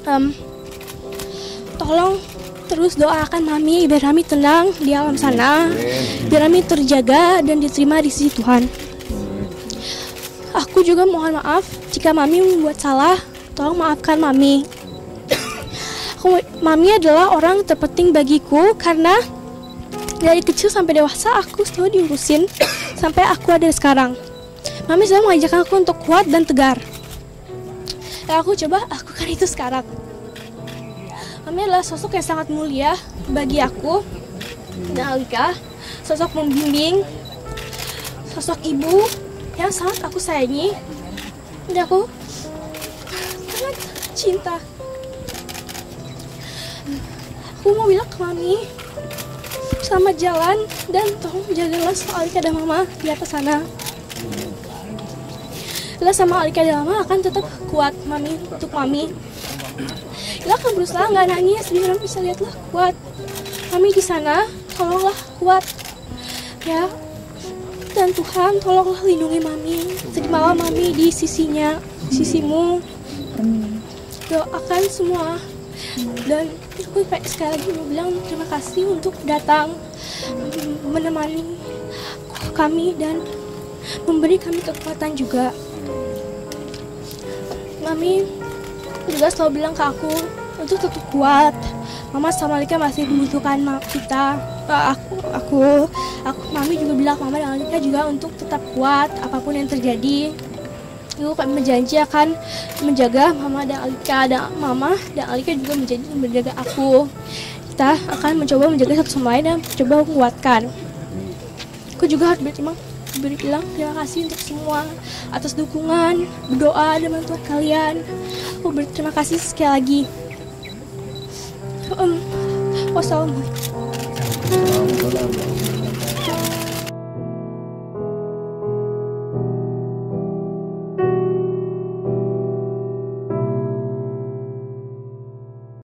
Em, Tolong terus doakan Mami biar Mami tenang di alam sana, biar Mami terjaga dan diterima di sisi Tuhan. Aku juga mohon maaf jika Mami membuat salah. Tolong maafkan Mami. Mami adalah orang terpenting bagiku karena dari kecil sampai dewasa aku selalu diurusin sampai aku ada sekarang. Mami selalu mengajarkan aku untuk kuat dan tegar. Dan aku coba lakukan itu sekarang. Mami adalah sosok yang sangat mulia bagi aku dan Alika. Sosok pembimbing, sosok ibu yang sangat aku sayangi. Dan aku sangat cinta. Aku mau bilang ke Mami, selamat jalan dan tolong jagalah Alika dan Mama di atas sana. Ila sama Alika dan Mama akan tetap kuat Mami untuk Mami. Ila akan berusaha nggak nangis biar Mami bisa lihatlah kuat. Mami di sana, tolonglah kuat ya. Dan Tuhan tolonglah lindungi Mami. Terimalah Mami di sisinya, sisimu. Doakan semua. Dan aku sekali lagi mau bilang terima kasih untuk datang menemani kami dan memberi kami kekuatan juga. Mami juga selalu bilang ke aku untuk tetap kuat. Mama sama Alika masih membutuhkan kita. Mami juga bilang Mama dan Alika juga untuk tetap kuat apapun yang terjadi. Kami berjanji akan menjaga Mama dan Alika, dan Mama dan Alika juga menjaga aku. Kita akan mencoba menjaga satu sama lain dan coba menguatkan. Aku juga harus bilang terima kasih untuk semua atas dukungan, berdoa dan bantuan kalian. Aku berterima kasih sekali lagi. Wassalamualaikum.